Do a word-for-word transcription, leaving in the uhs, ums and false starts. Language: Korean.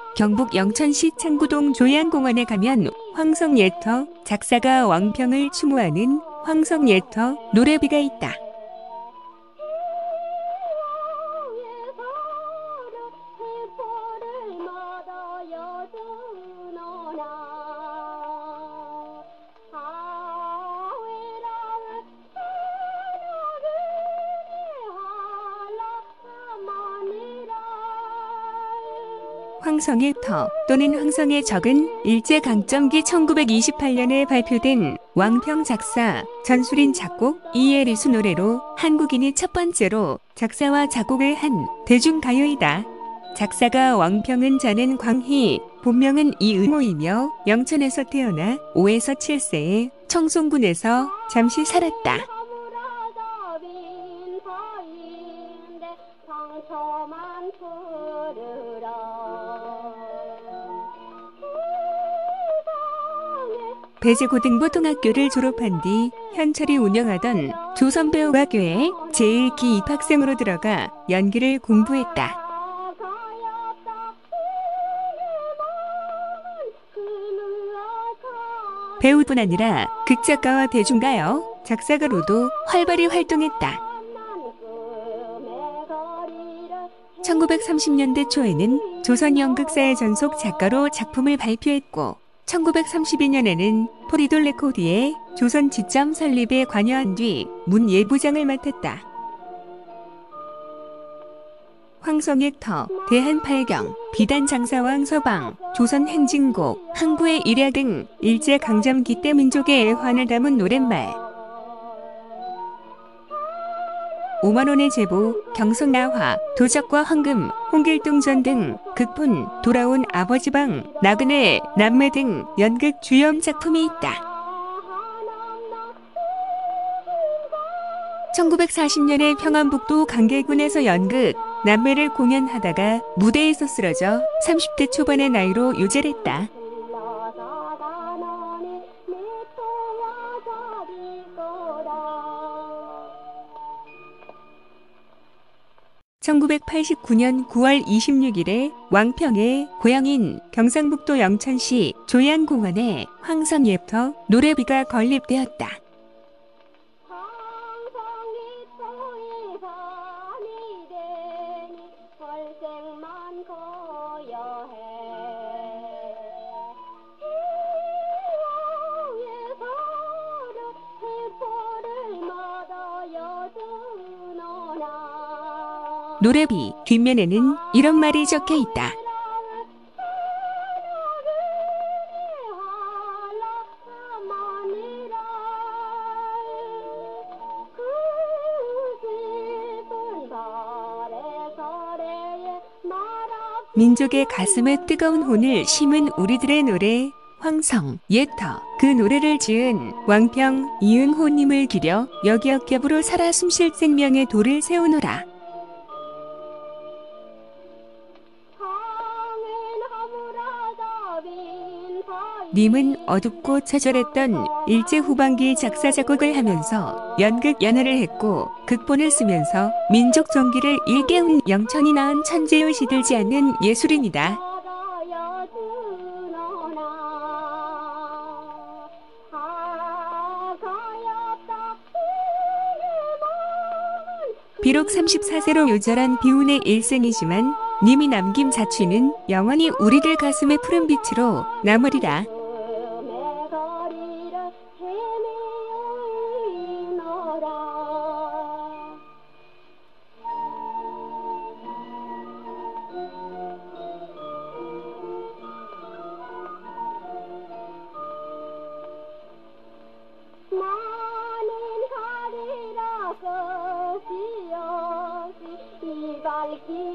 경북 영천시 창구동 조양공원에 가면 황석예터 작사가 왕평을 추모하는 황석예터 노래비가 있다. 황성의 터 또는 황성의 적은 일제강점기 천구백이십팔 년에 발표된 왕평 작사, 전술인 작곡, 이해리수 노래로 한국인이 첫 번째로 작사와 작곡을 한 대중가요이다. 작사가 왕평은 자는 광희, 본명은 이은호이며 영천에서 태어나 오에서 칠 세에 청송군에서 잠시 살았다. 배제고등부통학교를 졸업한 뒤 현철이 운영하던 조선배우가교에 제일 기 입학생으로 들어가 연기를 공부했다. 배우뿐 아니라 극작가와 대중가요, 작사가로도 활발히 활동했다. 천구백삼십 년대 초에는 조선연극사의 전속 작가로 작품을 발표했고 천구백삼십이 년에는 포리돌 레코드의 조선 지점 설립에 관여한 뒤 문예부장을 맡았다. 황성의 터, 대한팔경, 비단장사왕 서방, 조선행진곡, 항구의 일야 등 일제강점기 때 민족의 애환을 담은 노랫말. 오만 원의 제보, 경성나화, 도적과 황금, 홍길동전 등 극본, 돌아온 아버지방, 나그네, 남매 등 연극 주연 작품이 있다. 천구백사십 년에 평안북도 강계군에서 연극, 남매를 공연하다가 무대에서 쓰러져 삼십 대 초반의 나이로 유죄했다. 천구백팔십구 년 구월 이십육일에 왕평의 고향인 경상북도 영천시 조양공원에 황석예터 노래비가 건립되었다. 노래비 뒷면에는 이런 말이 적혀 있다. 민족의 가슴에 뜨거운 혼을 심은 우리들의 노래 황성, 예터, 그 노래를 지은 왕평 이은호님을 기려 여기역겹으로 살아 숨쉴 생명의 돌을 세우노라. 님은 어둡고 처절했던 일제 후반기 작사 작곡을 하면서 연극 연화를 했고 극본을 쓰면서 민족 정기를 일깨운 영천이 낳은 천재의 시들지 않는 예술인이다. 비록 삼십사 세로 요절한 비운의 일생이지만 님이 남김 자취는 영원히 우리들 가슴의 푸른빛으로 남으리라. 밝히